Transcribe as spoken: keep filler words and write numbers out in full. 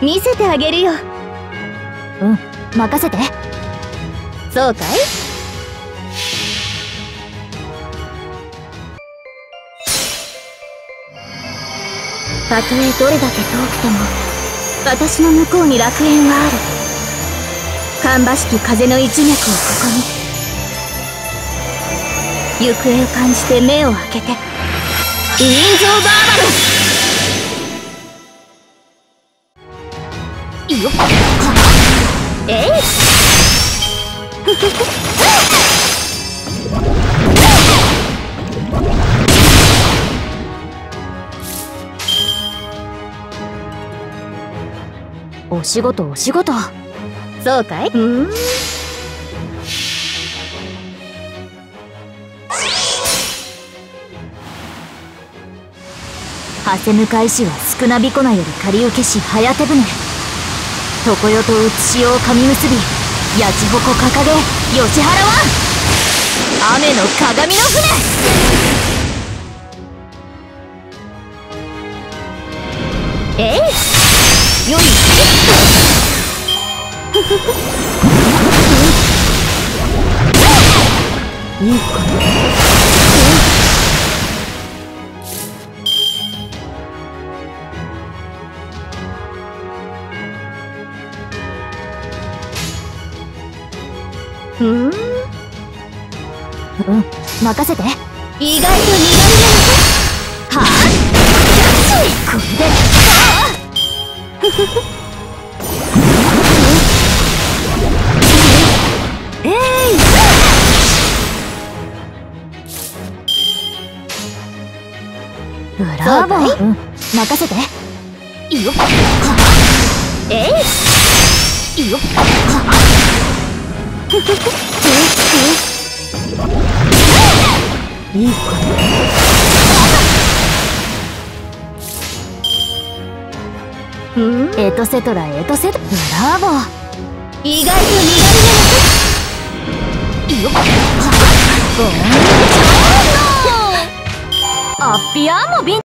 見せてあげるよ。 うん、任せて。 そうかい？たとえどれだけ遠くても私の向こうに楽園はある。芳しき風の一脈をここに。行方を感じて目を開けて。委任状バーバル。よっ。えい。ふふふ。 お仕事お仕事。 そうかい？うん。 はせ向かいしは少なびこなより借り受けし早手船。常世とうつしを噛み結び、やちほこ掲げ吉原湾。雨の鏡の船。 えい。よい。ふふふ。 いいかな。 うん。うん、 任せて。 意外と苦手なのか。はあ。キャッチ。 これで。 ああ。ふふふ。 えい。ブラボー。うん、任せて。 いいよ。えい。いいよ。ふふふ。 いいかな。 うん。 エトセトラエトセトラ。ブラボー。 意外と苦手なのか。いいよ。 ボーン。アッピアーもビン